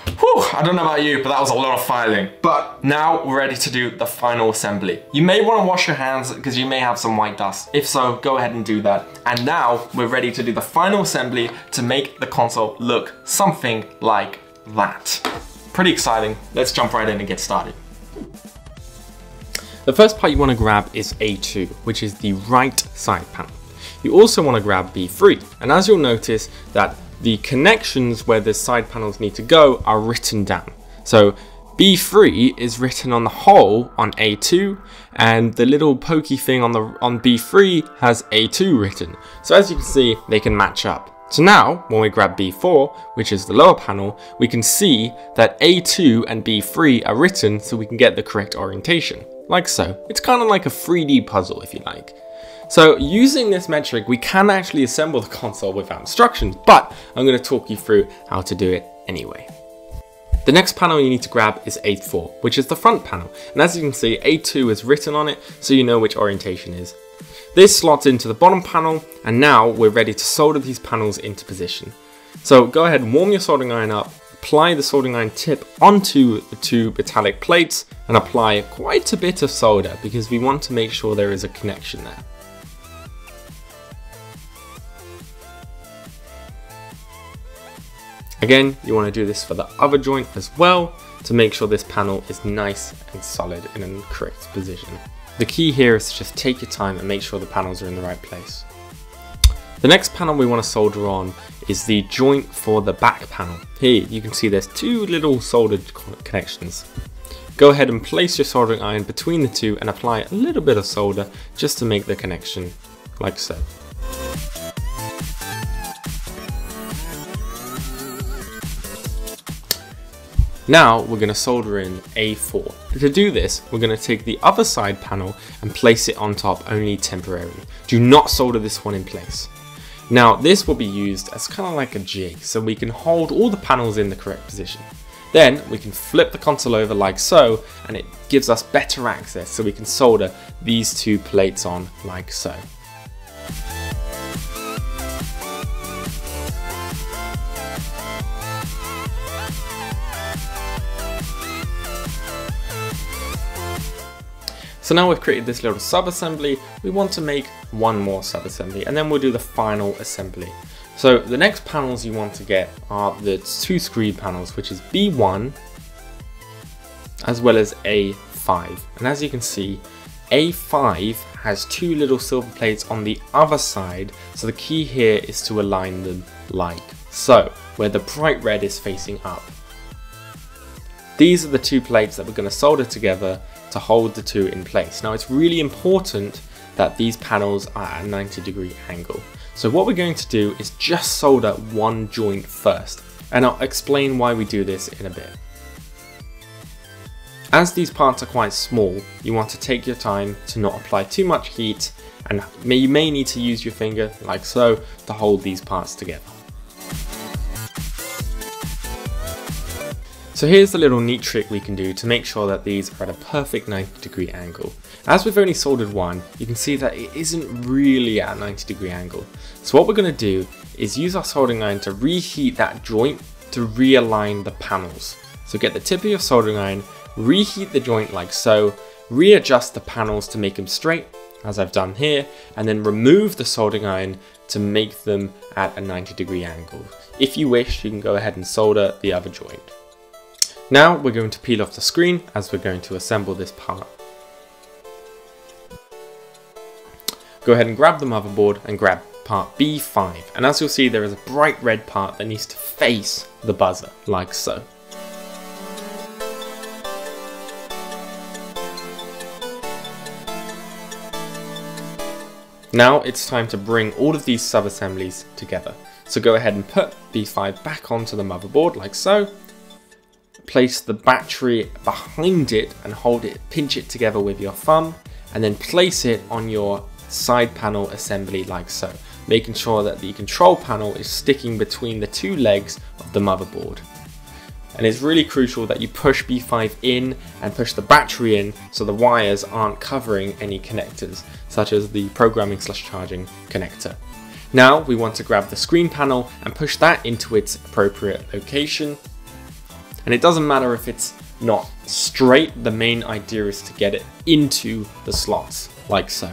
Whew, I don't know about you, but that was a lot of filing. But now we're ready to do the final assembly. You may want to wash your hands because you may have some white dust. If so, go ahead and do that. And now we're ready to do the final assembly to make the console look something like that. Pretty exciting. Let's jump right in and get started. The first part you want to grab is A2, which is the right side panel. You also want to grab B3, and as you'll notice that the connections where the side panels need to go are written down. So B3 is written on the hole on A2, and the little pokey thing on B3 has A2 written. So as you can see, they can match up. So now, when we grab B4, which is the lower panel, we can see that A2 and B3 are written so we can get the correct orientation, like so. It's kind of like a 3D puzzle, if you like. So using this metric, we can actually assemble the console without instructions, but I'm going to talk you through how to do it anyway. The next panel you need to grab is A4, which is the front panel. And as you can see, A2 is written on it, so you know which orientation is. This slots into the bottom panel, and now we're ready to solder these panels into position. So go ahead and warm your soldering iron up, apply the soldering iron tip onto the two metallic plates, and apply quite a bit of solder because we want to make sure there is a connection there. Again, you want to do this for the other joint as well to make sure this panel is nice and solid in a correct position. The key here is to just take your time and make sure the panels are in the right place. The next panel we want to solder on is the joint for the back panel. Here you can see there's two little soldered connections. Go ahead and place your soldering iron between the two and apply a little bit of solder just to make the connection like so. Now we're going to solder in A4. To do this, we're going to take the other side panel and place it on top only temporarily. Do not solder this one in place. Now this will be used as kind of like a jig, so we can hold all the panels in the correct position. Then we can flip the console over like so, and it gives us better access so we can solder these two plates on like so. So now we've created this little sub-assembly, we want to make one more sub-assembly and then we'll do the final assembly. So the next panels you want to get are the two screed panels, which is B1 as well as A5. And as you can see, A5 has two little silver plates on the other side, so the key here is to align them like so, where the bright red is facing up. These are the two plates that we're going to solder together to hold the two in place. Now it's really important that these panels are at a 90-degree angle. So what we're going to do is just solder one joint first, and I'll explain why we do this in a bit. As these parts are quite small, you want to take your time to not apply too much heat, and you may need to use your finger like so to hold these parts together. So here's the little neat trick we can do to make sure that these are at a perfect 90-degree angle. As we've only soldered one, you can see that it isn't really at a 90-degree angle. So what we're going to do is use our soldering iron to reheat that joint to realign the panels. So get the tip of your soldering iron, reheat the joint like so, readjust the panels to make them straight, as I've done here, and then remove the soldering iron to make them at a 90-degree angle. If you wish, you can go ahead and solder the other joint. Now we're going to peel off the screen as we're going to assemble this part. Go ahead and grab the motherboard and grab part B5, and as you'll see there is a bright red part that needs to face the buzzer like so. Now it's time to bring all of these sub-assemblies together. So go ahead and put B5 back onto the motherboard like so. Place the battery behind it and hold it, pinch it together with your thumb, and then place it on your side panel assembly like so, making sure that the control panel is sticking between the two legs of the motherboard. And it's really crucial that you push B5 in and push the battery in so the wires aren't covering any connectors, such as the programming/charging connector. Now we want to grab the screen panel and push that into its appropriate location. And it doesn't matter if it's not straight, the main idea is to get it into the slots, like so.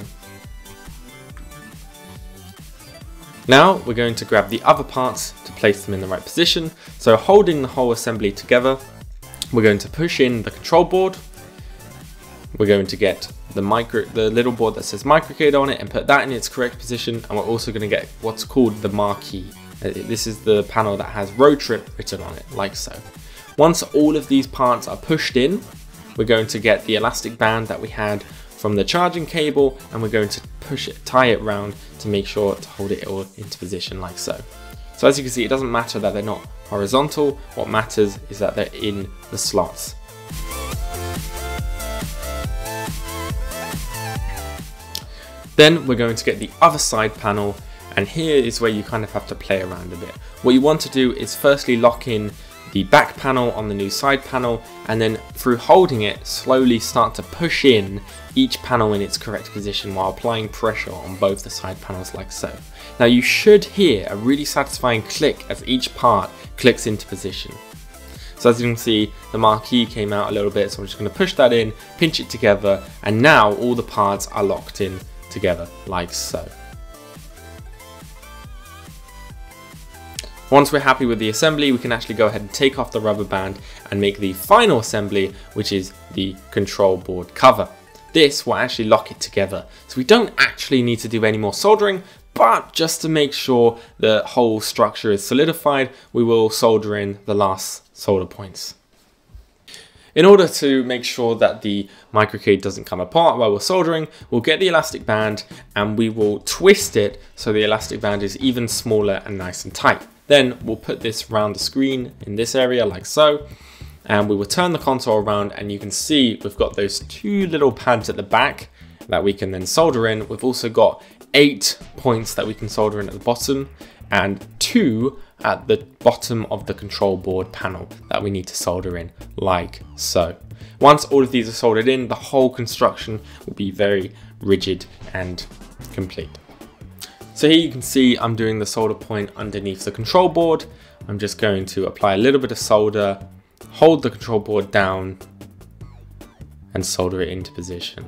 Now we're going to grab the other parts to place them in the right position. So holding the whole assembly together, we're going to push in the control board. We're going to get the little board that says microcade on it and put that in its correct position. And we're also going to get what's called the marquee. This is the panel that has road trip written on it, like so. Once all of these parts are pushed in, we're going to get the elastic band that we had from the charging cable, and we're going to tie it round to make sure to hold it all into position like so. So as you can see, it doesn't matter that they're not horizontal. What matters is that they're in the slots. Then we're going to get the other side panel, and here is where you kind of have to play around a bit. What you want to do is firstly lock in the back panel on the new side panel, and then through holding it, slowly start to push in each panel in its correct position while applying pressure on both the side panels like so. Now you should hear a really satisfying click as each part clicks into position. So as you can see, the marquee came out a little bit, so I'm just going to push that in, pinch it together, and now all the parts are locked in together like so. Once we're happy with the assembly, we can actually go ahead and take off the rubber band and make the final assembly, which is the control board cover. This will actually lock it together. So we don't actually need to do any more soldering, but just to make sure the whole structure is solidified, we will solder in the last solder points. In order to make sure that the microcade doesn't come apart while we're soldering, we'll get the elastic band and we will twist it so the elastic band is even smaller and nice and tight. Then we'll put this around the screen in this area like so, and we will turn the console around, and you can see we've got those two little pads at the back that we can then solder in. We've also got 8 points that we can solder in at the bottom and 2 at the bottom of the control board panel that we need to solder in like so. Once all of these are soldered in, the whole construction will be very rigid and complete. So here you can see I'm doing the solder point underneath the control board. I'm just going to apply a little bit of solder, hold the control board down and solder it into position.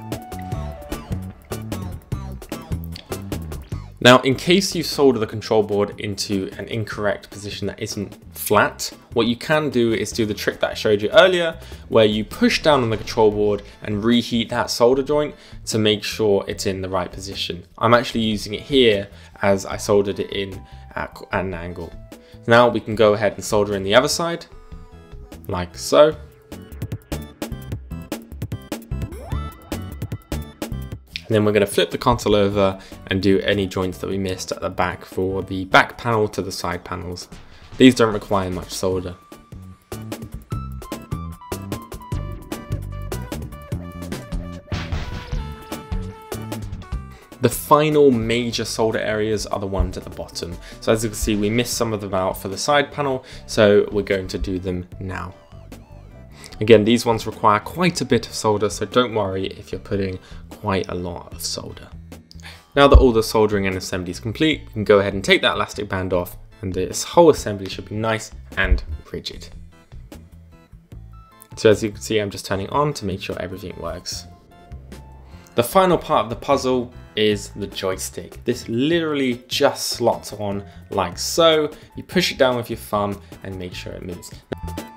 Now, in case you solder the control board into an incorrect position that isn't flat, what you can do is do the trick that I showed you earlier, where you push down on the control board and reheat that solder joint to make sure it's in the right position. I'm actually using it here as I soldered it in at an angle. Now we can go ahead and solder in the other side, like so. And then we're going to flip the console over and do any joints that we missed at the back for the back panel to the side panels. These don't require much solder. The final major solder areas are the ones at the bottom. So as you can see, we missed some of them out for the side panel, so we're going to do them now. Again, these ones require quite a bit of solder, so don't worry if you're putting quite a lot of solder. Now that all the soldering and assembly is complete, we can go ahead and take that elastic band off, and this whole assembly should be nice and rigid. So as you can see, I'm just turning on to make sure everything works. The final part of the puzzle is the joystick. This literally just slots on like so. You push it down with your thumb and make sure it moves.